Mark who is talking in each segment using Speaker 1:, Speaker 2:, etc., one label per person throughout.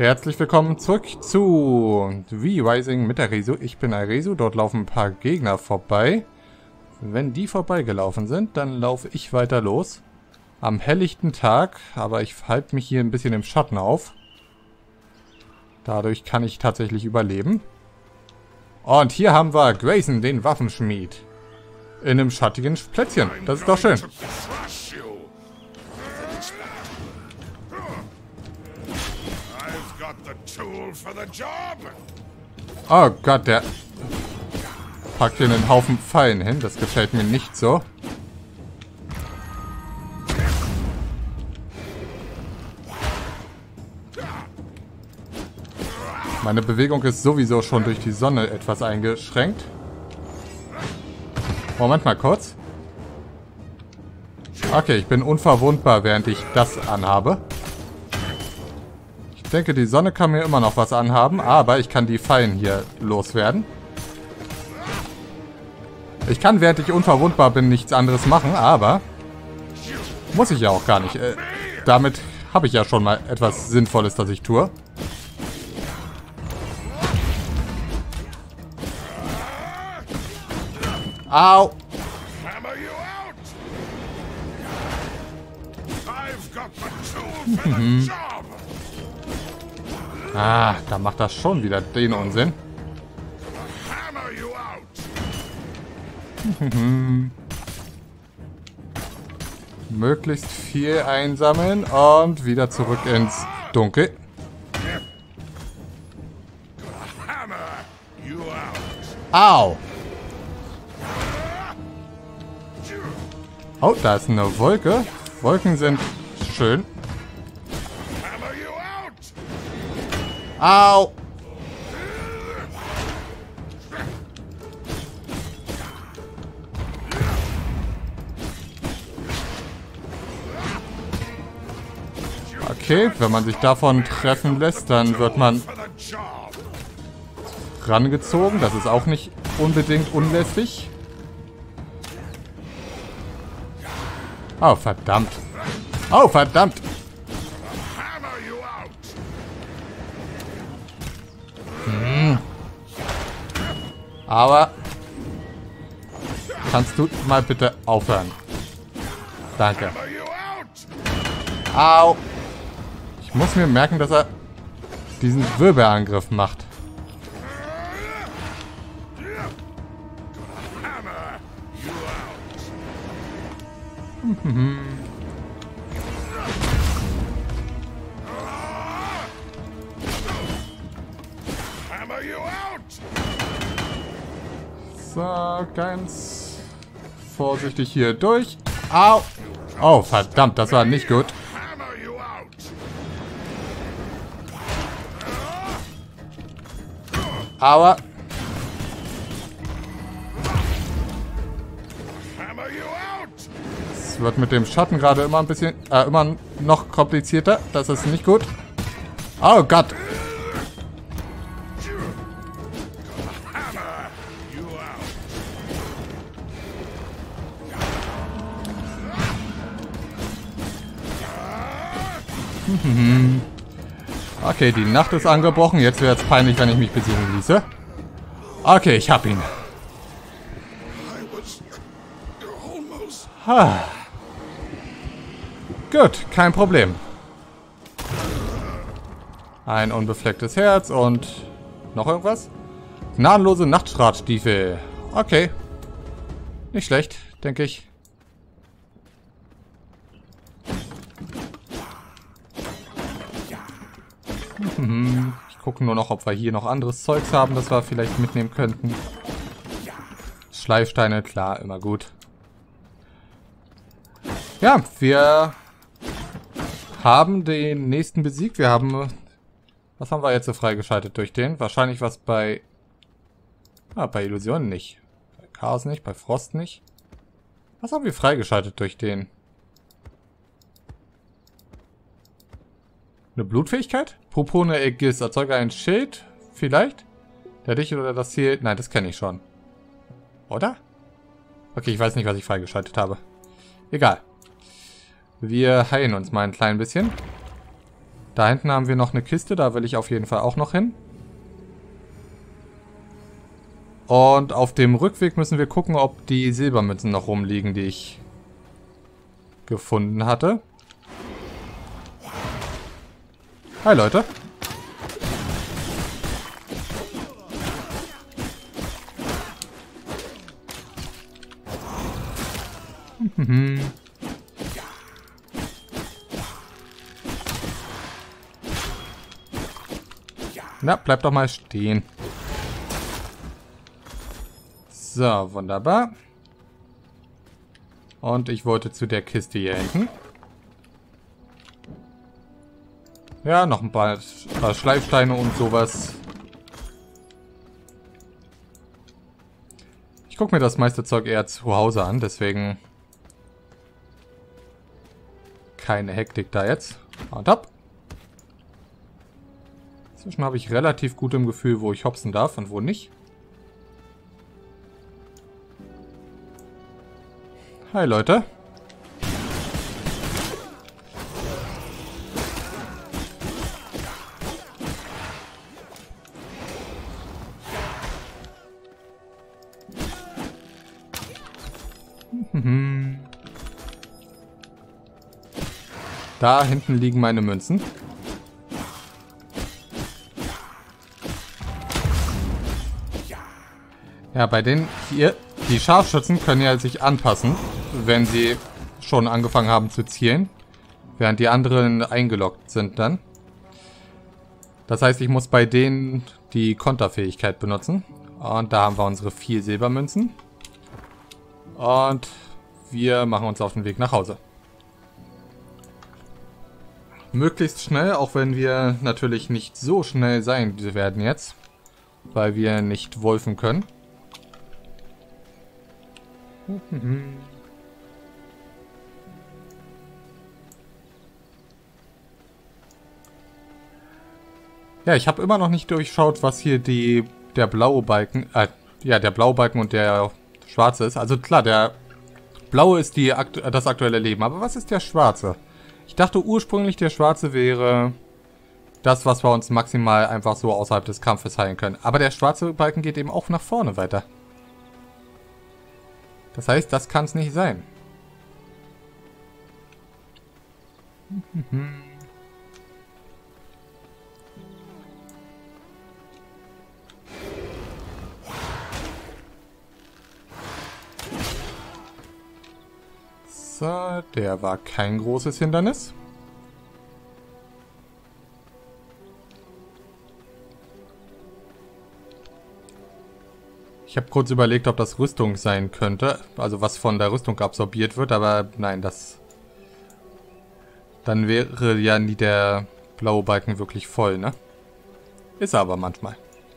Speaker 1: Herzlich willkommen zurück zu V-Rising mit Arezu. Ich bin Arezu, dort laufen ein paar Gegner vorbei. Wenn die vorbeigelaufen sind, dann laufe ich weiter los. Am helllichten Tag, aber ich halte mich hier ein bisschen im Schatten auf. Dadurch kann ich tatsächlich überleben. Und hier haben wir Grayson, den Waffenschmied. In einem schattigen Plätzchen. Das ist doch schön. Oh Gott, der packt hier einen Haufen Pfeilen hin. Das gefällt mir nicht so. Meine Bewegung ist sowieso schon durch die Sonne etwas eingeschränkt. Moment mal kurz. Okay, ich bin unverwundbar, während ich das anhabe. Ich denke, die Sonne kann mir immer noch was anhaben, aber ich kann die Fallen hier loswerden. Ich kann, während ich unverwundbar bin, nichts anderes machen, aber muss ich ja auch gar nicht. Damit habe ich ja schon mal etwas Sinnvolles, das ich tue. Au! Ah, da macht das schon wieder den Unsinn. Möglichst viel einsammeln und wieder zurück ins Dunkel. Au! Oh, da ist eine Wolke. Wolken sind schön. Au! Okay, wenn man sich davon treffen lässt, dann wird man rangezogen. Das ist auch nicht unbedingt unlässig. Oh, verdammt. Oh, verdammt. Aber kannst du mal bitte aufhören? Danke. Au. Ich muss mir merken, dass er diesen Wirbelangriff macht. So, ganz vorsichtig hier durch. Au! Oh, verdammt, das war nicht gut. Aber es wird mit dem Schatten gerade immer ein bisschen, immer noch komplizierter. Das ist nicht gut. Oh Gott. Okay, die Nacht ist angebrochen. Jetzt wäre es peinlich, wenn ich mich besiegen ließe. Okay, ich hab ihn. Gut, kein Problem. Ein unbeflecktes Herz und noch irgendwas? Gnadenlose Nachtschratstiefel. Okay. Nicht schlecht, denke ich. Ich gucke nur noch, ob wir hier noch anderes Zeugs haben, das wir vielleicht mitnehmen könnten. Schleifsteine, klar, immer gut. Ja, wir haben den nächsten besiegt. Wir haben... Was haben wir jetzt so freigeschaltet durch den? Wahrscheinlich was bei... bei Illusionen nicht. Bei Chaos nicht, bei Frost nicht. Was haben wir freigeschaltet durch den? Eine Blutfähigkeit? Propone Aegis. Erzeuge ein Schild. Vielleicht? Der dich oder das Ziel... Nein, das kenne ich schon. Oder? Okay, ich weiß nicht, was ich freigeschaltet habe. Egal. Wir heilen uns mal ein klein bisschen. Da hinten haben wir noch eine Kiste, da will ich auf jeden Fall auch noch hin. Und auf dem Rückweg müssen wir gucken, ob die Silbermünzen noch rumliegen, die ich gefunden hatte. Hi Leute. Na, bleib doch mal stehen. So, wunderbar. Und ich wollte zu der Kiste hier hinten. Ja, noch ein paar Schleifsteine und sowas. Ich gucke mir das meiste Zeug eher zu Hause an, deswegen keine Hektik da jetzt. Und ab. Inzwischen habe ich relativ gut im Gefühl, wo ich hopsen darf und wo nicht. Hi Leute. Da hinten liegen meine Münzen. Ja, bei denen hier, die Scharfschützen können ja sich anpassen, wenn sie schon angefangen haben zu zielen, während die anderen eingeloggt sind dann. Das heißt, ich muss bei denen die Konterfähigkeit benutzen. Und da haben wir unsere 4 Silbermünzen. Und wir machen uns auf den Weg nach Hause. Möglichst schnell, auch wenn wir natürlich nicht so schnell sein werden jetzt, weil wir nicht wolfen können. Ja, ich habe immer noch nicht durchschaut, was hier der blaue Balken, der blaue Balken und der schwarze ist. Also klar, der blaue ist das aktuelle Leben, aber was ist der schwarze? Ich dachte ursprünglich, der schwarze wäre das, was wir uns maximal einfach so außerhalb des Kampfes heilen können. Aber der schwarze Balken geht eben auch nach vorne weiter. Das heißt, das kann es nicht sein. So, der war kein großes Hindernis. Ich habe kurz überlegt, ob das Rüstung sein könnte. Also was von der Rüstung absorbiert wird, aber nein, das... Dann wäre ja nie der blaue Balken wirklich voll, ne? Ist er aber manchmal.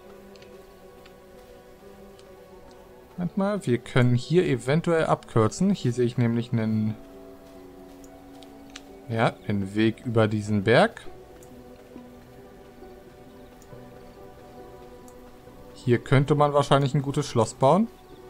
Speaker 1: Wir können hier eventuell abkürzen. Hier sehe ich nämlich einen... Ja, den Weg über diesen Berg. Hier könnte man wahrscheinlich ein gutes Schloss bauen.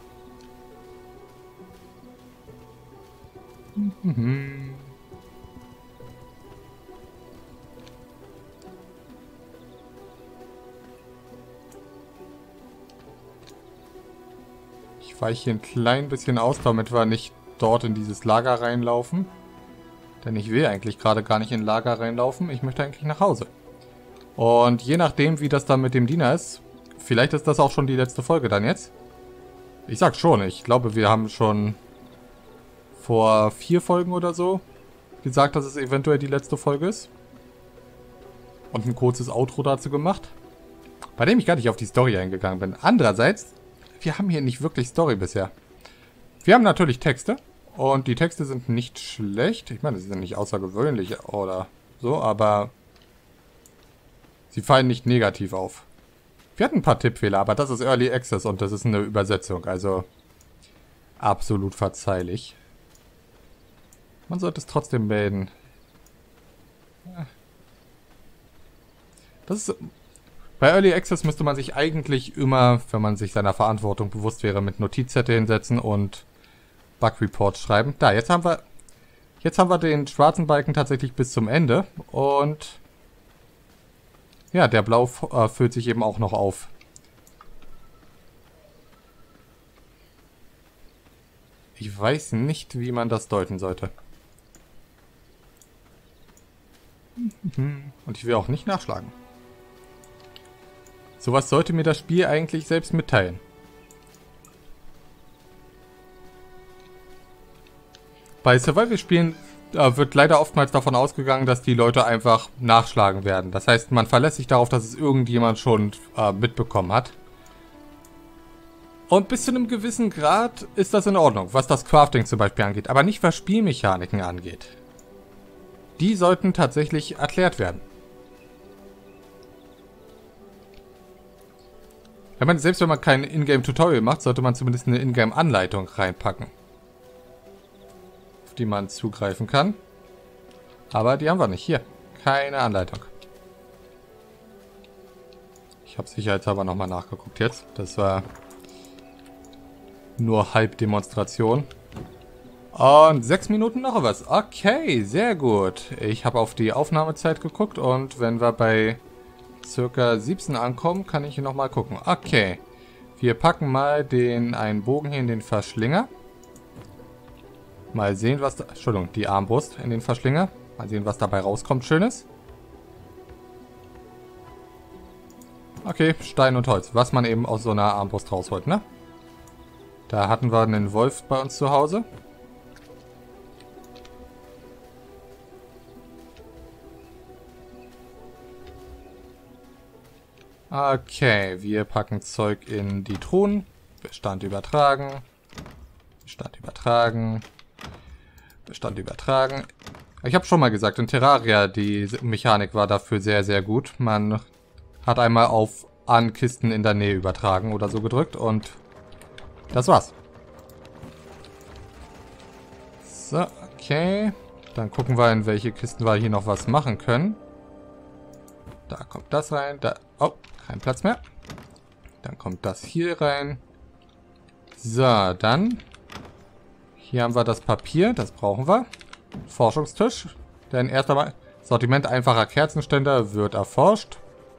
Speaker 1: Ich weiche ein klein bisschen aus, damit wir nicht dort in dieses Lager reinlaufen. Denn ich will eigentlich gerade gar nicht in Lager reinlaufen. Ich möchte eigentlich nach Hause. Und je nachdem, wie das dann mit dem Diener ist, vielleicht ist das auch schon die letzte Folge dann jetzt. Ich sag schon, ich glaube, wir haben schon vor 4 Folgen oder so gesagt, dass es eventuell die letzte Folge ist. Und ein kurzes Outro dazu gemacht. Bei dem ich gar nicht auf die Story eingegangen bin. Andererseits, wir haben hier nicht wirklich Story bisher. Wir haben natürlich Texte. Und die Texte sind nicht schlecht. Ich meine, sie sind nicht außergewöhnlich oder so, aber sie fallen nicht negativ auf. Wir hatten ein paar Tippfehler, aber das ist Early Access und das ist eine Übersetzung, also absolut verzeihlich. Man sollte es trotzdem melden. Das ist... Bei Early Access müsste man sich eigentlich immer, wenn man sich seiner Verantwortung bewusst wäre, mit Notizzettel hinsetzen und Bug Reports schreiben. Da, jetzt haben wir den schwarzen Balken tatsächlich bis zum Ende und ja, der Blau füllt sich eben auch noch auf. Ich weiß nicht, wie man das deuten sollte. Und ich will auch nicht nachschlagen. Sowas sollte mir das Spiel eigentlich selbst mitteilen. Bei Survival-Spielen wird leider oftmals davon ausgegangen, dass die Leute einfach nachschlagen werden. Das heißt, man verlässt sich darauf, dass es irgendjemand schon mitbekommen hat. Und bis zu einem gewissen Grad ist das in Ordnung, was das Crafting zum Beispiel angeht. Aber nicht, was Spielmechaniken angeht. Die sollten tatsächlich erklärt werden. Ich meine, selbst wenn man kein Ingame-Tutorial macht, sollte man zumindest eine Ingame-Anleitung reinpacken. Auf die man zugreifen kann. Aber die haben wir nicht. Hier, keine Anleitung. Ich habe sicherheitshalber nochmal nachgeguckt jetzt. Das war nur Halbdemonstration. Und 6 Minuten noch was. Okay, sehr gut. Ich habe auf die Aufnahmezeit geguckt und wenn wir bei circa 17 ankommen, kann ich hier nochmal gucken. Okay, wir packen mal einen Bogen hier in den Verschlinger. Mal sehen, was da... Entschuldigung, die Armbrust in den Verschlinger. Mal sehen, was dabei rauskommt. Schönes. Okay, Stein und Holz. Was man eben aus so einer Armbrust rausholt, ne? Da hatten wir einen Wolf bei uns zu Hause. Okay, wir packen Zeug in die Truhen. Bestand übertragen. Bestand übertragen. Bestand übertragen. Ich habe schon mal gesagt, in Terraria, die Mechanik war dafür sehr, sehr gut. Man hat einmal auf an Kisten in der Nähe übertragen oder so gedrückt und das war's. So, okay. Dann gucken wir, in welche Kisten wir hier noch was machen können. Da kommt das rein. Da, oh, kein Platz mehr. Dann kommt das hier rein. So, dann. Hier haben wir das Papier. Das brauchen wir. Forschungstisch. Denn erst einmal Sortiment einfacher Kerzenständer wird erforscht.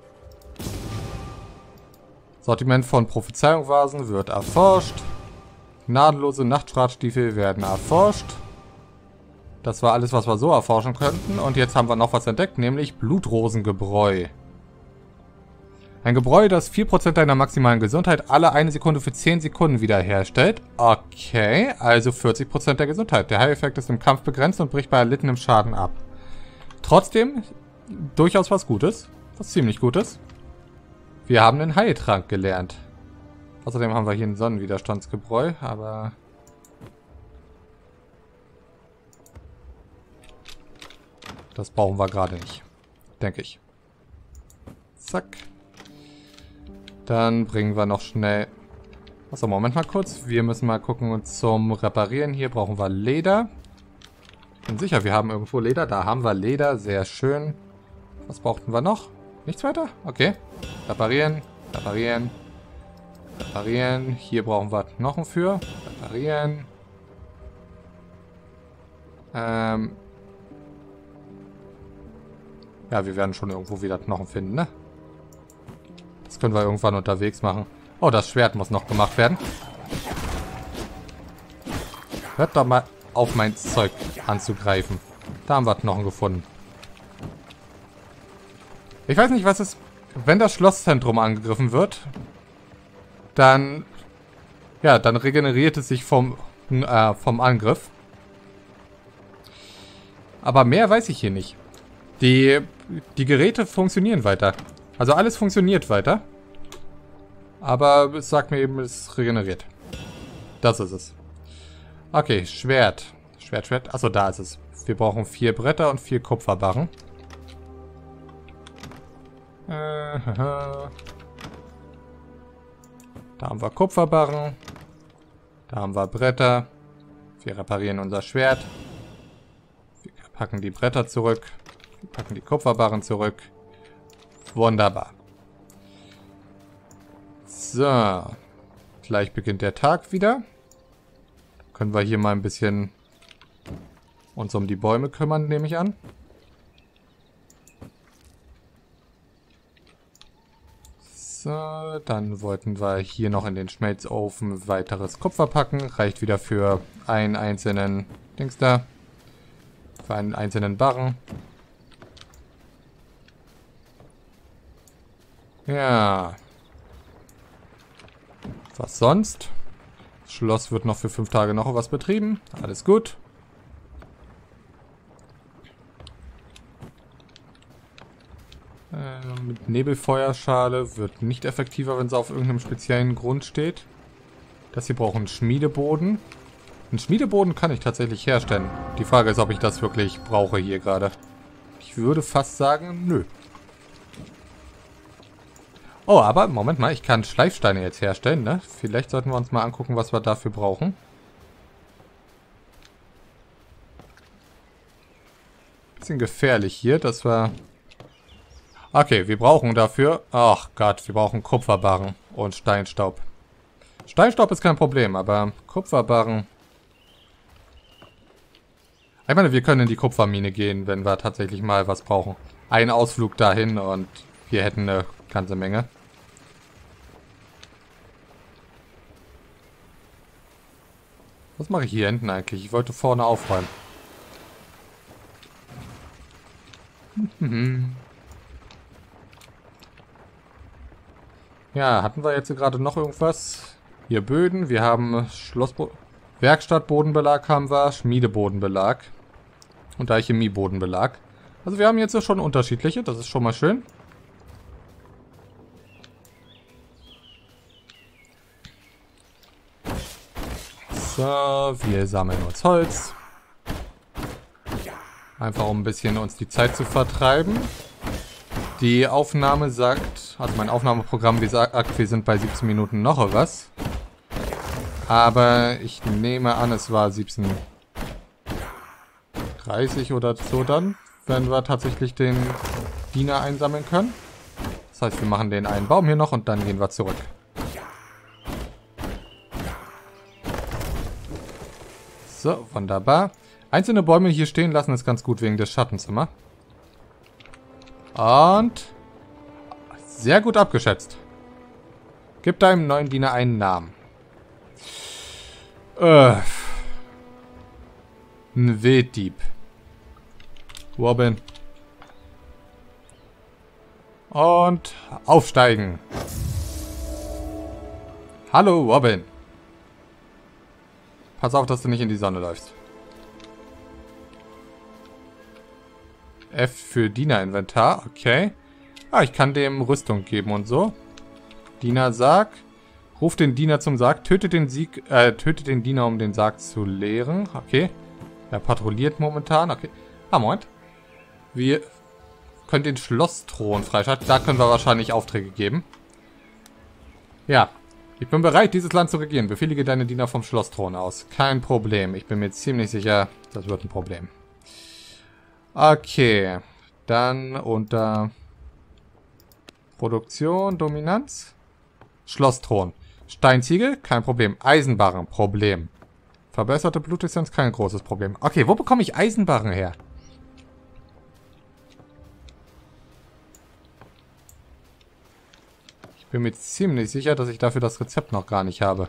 Speaker 1: Sortiment von Prophezeiungsvasen wird erforscht. Gnadenlose Nachtschratstiefel werden erforscht. Das war alles, was wir so erforschen könnten. Und jetzt haben wir noch was entdeckt, nämlich Blutrosengebräu. Ein Gebräu, das 4% deiner maximalen Gesundheit alle 1 Sekunde für 10 Sekunden wiederherstellt. Okay, also 40% der Gesundheit. Der Heileffekt ist im Kampf begrenzt und bricht bei erlittenem Schaden ab. Trotzdem, durchaus was Gutes. Was ziemlich Gutes. Wir haben einen Heiltrank gelernt. Außerdem haben wir hier ein Sonnenwiderstandsgebräu, aber... das brauchen wir gerade nicht. Denke ich. Zack. Dann bringen wir noch schnell... Achso, Moment mal kurz. Wir müssen mal gucken, zum Reparieren. Hier brauchen wir Leder. Ich bin sicher, wir haben irgendwo Leder. Da haben wir Leder. Sehr schön. Was brauchten wir noch? Nichts weiter? Okay. Reparieren. Reparieren. Reparieren. Hier brauchen wir Knochen für. Reparieren. Ja, wir werden schon irgendwo wieder Knochen finden, ne? Das können wir irgendwann unterwegs machen. Oh, das Schwert muss noch gemacht werden. Hört doch mal auf, mein Zeug anzugreifen. Da haben wir Knochen gefunden. Ich weiß nicht, was ist... Wenn das Schlosszentrum angegriffen wird, dann... ja, dann regeneriert es sich vom Angriff. Aber mehr weiß ich hier nicht. Die Geräte funktionieren weiter. Also alles funktioniert weiter. Aber es sagt mir eben, es regeneriert. Das ist es. Okay, Schwert. Schwert. Achso, da ist es. Wir brauchen 4 Bretter und 4 Kupferbarren. Da haben wir Kupferbarren. Da haben wir Bretter. Wir reparieren unser Schwert. Wir packen die Bretter zurück. Wir packen die Kupferbarren zurück. Wunderbar. So. Gleich beginnt der Tag wieder. Können wir hier mal ein bisschen uns um die Bäume kümmern, nehme ich an. So, dann wollten wir hier noch in den Schmelzofen weiteres Kupfer packen. Reicht wieder für einen einzelnen Dings da. Für einen einzelnen Barren. Ja. Was sonst? Das Schloss wird noch für 5 Tage noch was betrieben. Alles gut. Mit Nebelfeuerschale wird nicht effektiver, wenn sie auf irgendeinem speziellen Grund steht. Das hier braucht einen Schmiedeboden. Einen Schmiedeboden kann ich tatsächlich herstellen. Die Frage ist, ob ich das wirklich brauche hier gerade. Ich würde fast sagen, nö. Oh, aber Moment mal, ich kann Schleifsteine jetzt herstellen, ne? Vielleicht sollten wir uns mal angucken, was wir dafür brauchen. Bisschen gefährlich hier, dass wir... Okay, wir brauchen dafür... Ach Gott, wir brauchen Kupferbarren und Steinstaub. Steinstaub ist kein Problem, aber Kupferbarren... Ich meine, wir können in die Kupfermine gehen, wenn wir tatsächlich mal was brauchen. Ein Ausflug dahin und wir hätten eine ganze Menge. Was mache ich hier hinten eigentlich? Ich wollte vorne aufräumen. Ja, hatten wir jetzt gerade noch irgendwas? Hier Böden, wir haben Werkstattbodenbelag haben wir, Schmiedebodenbelag und Alchemiebodenbelag. Also wir haben jetzt schon unterschiedliche, das ist schon mal schön. So, wir sammeln uns Holz. Einfach um ein bisschen uns die Zeit zu vertreiben. Die Aufnahme sagt, also mein Aufnahmeprogramm sagt, wir sind bei 17 Minuten noch was. Aber ich nehme an, es war 17:30 oder so dann, wenn wir tatsächlich den Diener einsammeln können. Das heißt, wir machen den einen Baum hier noch und dann gehen wir zurück. So, wunderbar. Einzelne Bäume hier stehen lassen ist ganz gut wegen des Schattens immer. Und sehr gut abgeschätzt. Gib deinem neuen Diener einen Namen. Ein Wilddieb. Robin. Und aufsteigen. Hallo, Robin. Pass auf, dass du nicht in die Sonne läufst. F für Dienerinventar, okay. Ah, ich kann dem Rüstung geben und so. Diener-Sarg. Ruf den Diener zum Sarg. Töte den Diener, um den Sarg zu leeren. Okay. Er patrouilliert momentan. Okay. Ah, Moment. Wir können den Schlossthron freischalten. Da können wir wahrscheinlich Aufträge geben. Ja. Ich bin bereit, dieses Land zu regieren. Befehlige deine Diener vom Schlossthron aus. Kein Problem. Ich bin mir ziemlich sicher, das wird ein Problem. Okay. Dann unter Produktion, Dominanz. Schlossthron. Steinziegel, kein Problem. Eisenbarren, Problem. Verbesserte Blutessenz, kein großes Problem. Okay, wo bekomme ich Eisenbarren her? Ich bin mir ziemlich sicher, dass ich dafür das Rezept noch gar nicht habe.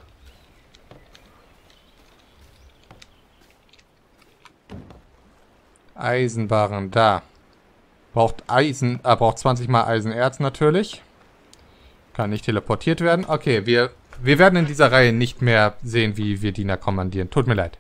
Speaker 1: Eisenbarren, da. Braucht 20 mal Eisenerz natürlich. Kann nicht teleportiert werden. Okay, wir werden in dieser Reihe nicht mehr sehen, wie wir Diener kommandieren. Tut mir leid.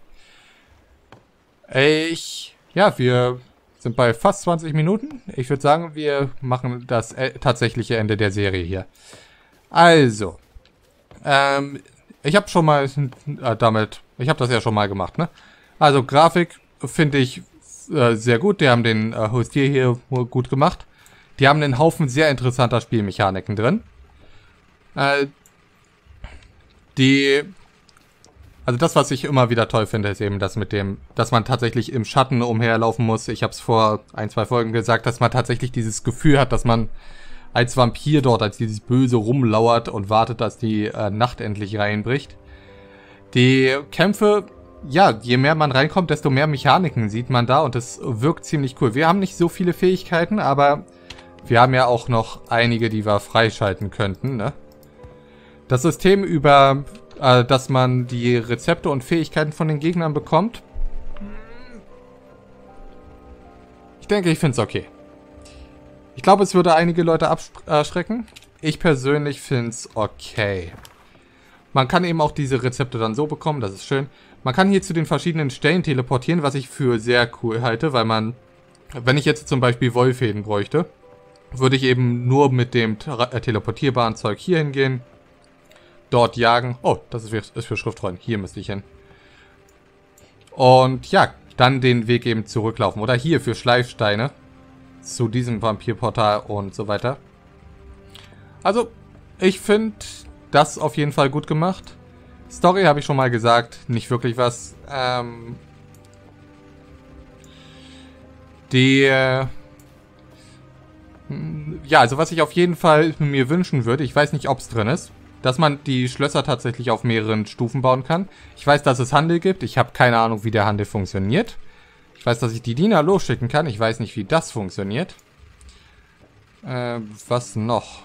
Speaker 1: Ja, wir sind bei fast 20 Minuten. Ich würde sagen, wir machen das tatsächliche Ende der Serie hier. Also. Ich habe schon mal ich habe das ja schon mal gemacht, ne? Also, Grafik finde ich sehr gut. Die haben den Hostier hier gut gemacht. Die haben einen Haufen sehr interessanter Spielmechaniken drin. Also das, was ich immer wieder toll finde, ist eben das mit dem, dass man tatsächlich im Schatten umherlaufen muss. Ich habe es vor 1, 2 Folgen gesagt, dass man tatsächlich dieses Gefühl hat, dass man als Vampir dort, als dieses Böse rumlauert und wartet, dass die Nacht endlich reinbricht. Die Kämpfe, ja, je mehr man reinkommt, desto mehr Mechaniken sieht man da und es wirkt ziemlich cool. Wir haben nicht so viele Fähigkeiten, aber wir haben ja auch noch einige, die wir freischalten könnten, ne? Das System über, dass man die Rezepte und Fähigkeiten von den Gegnern bekommt. Ich denke, ich finde es okay. Ich glaube, es würde einige Leute abschrecken. Ich persönlich finde es okay. Man kann eben auch diese Rezepte dann so bekommen, das ist schön. Man kann hier zu den verschiedenen Stellen teleportieren, was ich für sehr cool halte, weil man, wenn ich jetzt zum Beispiel Wollfäden bräuchte, würde ich eben nur mit dem teleportierbaren Zeug hier hingehen, dort jagen. Oh, das ist für Schriftrollen. Hier müsste ich hin. Und ja, dann den Weg eben zurücklaufen. Oder hier für Schleifsteine zu diesem Vampirportal und so weiter. Also, ich finde das auf jeden Fall gut gemacht. Story habe ich schon mal gesagt, nicht wirklich was. Ja, also was ich auf jeden Fall mir wünschen würde, ich weiß nicht, ob es drin ist, dass man die Schlösser tatsächlich auf mehreren Stufen bauen kann. Ich weiß, dass es Handel gibt. Ich habe keine Ahnung, wie der Handel funktioniert. Ich weiß, dass ich die Diener losschicken kann. Ich weiß nicht, wie das funktioniert. Was noch?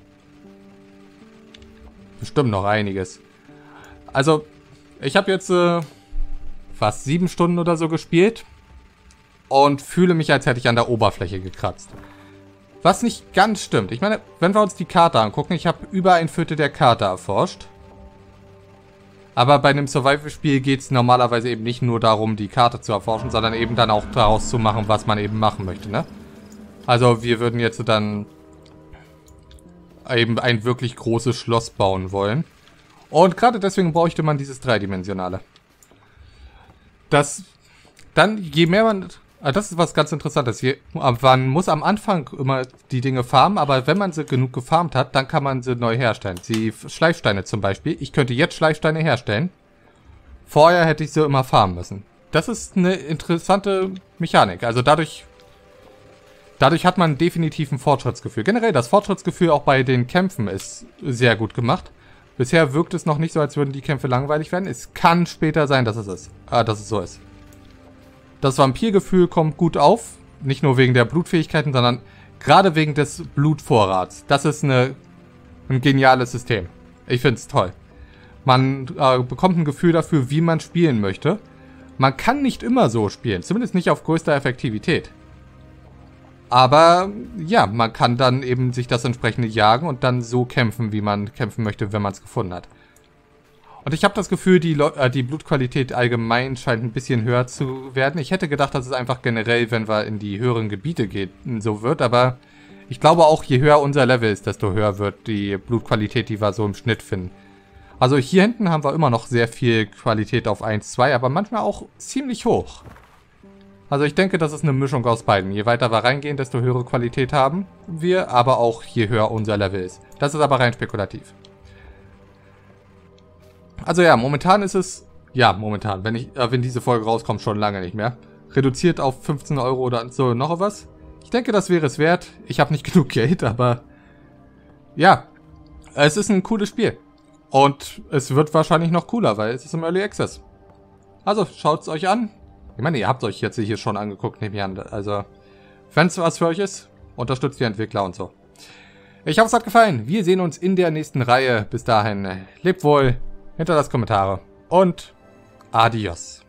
Speaker 1: Bestimmt noch einiges. Also, ich habe jetzt fast 7 Stunden oder so gespielt. Und fühle mich, als hätte ich an der Oberfläche gekratzt. Was nicht ganz stimmt. Ich meine, wenn wir uns die Karte angucken, ich habe über 1/4 der Karte erforscht. Aber bei einem Survival-Spiel geht es normalerweise eben nicht nur darum, die Karte zu erforschen, sondern eben dann auch daraus zu machen, was man eben machen möchte, ne? Also wir würden jetzt dann eben ein wirklich großes Schloss bauen wollen. Und gerade deswegen bräuchte man dieses Dreidimensionale. Das dann, je mehr man... Das ist was ganz Interessantes. Man muss am Anfang immer die Dinge farmen, aber wenn man sie genug gefarmt hat, dann kann man sie neu herstellen. Die Schleifsteine zum Beispiel. Ich könnte jetzt Schleifsteine herstellen. Vorher hätte ich sie immer farmen müssen. Das ist eine interessante Mechanik. Also dadurch hat man definitiv ein Fortschrittsgefühl. Generell, das Fortschrittsgefühl auch bei den Kämpfen ist sehr gut gemacht. Bisher wirkt es noch nicht so, als würden die Kämpfe langweilig werden. Es kann später sein, dass es so ist. Das Vampirgefühl kommt gut auf. Nicht nur wegen der Blutfähigkeiten, sondern gerade wegen des Blutvorrats. Das ist ein geniales System. Ich finde es toll. Man bekommt ein Gefühl dafür, wie man spielen möchte. Man kann nicht immer so spielen. Zumindest nicht auf größter Effektivität. Aber ja, man kann dann eben sich das entsprechende jagen und dann so kämpfen, wie man kämpfen möchte, wenn man es gefunden hat. Und ich habe das Gefühl, die Blutqualität allgemein scheint ein bisschen höher zu werden. Ich hätte gedacht, dass es einfach generell, wenn wir in die höheren Gebiete gehen, so wird. Aber ich glaube auch, je höher unser Level ist, desto höher wird die Blutqualität, die wir so im Schnitt finden. Also hier hinten haben wir immer noch sehr viel Qualität auf 1, 2, aber manchmal auch ziemlich hoch. Also ich denke, das ist eine Mischung aus beiden. Je weiter wir reingehen, desto höhere Qualität haben wir, aber auch je höher unser Level ist. Das ist aber rein spekulativ. Also ja, momentan ist es... Ja, momentan. Wenn diese Folge rauskommt, schon lange nicht mehr. Reduziert auf 15 Euro oder so noch was. Ich denke, das wäre es wert. Ich habe nicht genug Geld, aber... Ja, es ist ein cooles Spiel. Und es wird wahrscheinlich noch cooler, weil es ist im Early Access. Also, schaut es euch an. Ich meine, ihr habt euch jetzt hier schon angeguckt, nehme ich an. Also, wenn es was für euch ist, unterstützt die Entwickler und so. Ich hoffe, es hat gefallen. Wir sehen uns in der nächsten Reihe. Bis dahin, lebt wohl. Hinterlasst Kommentare und adios.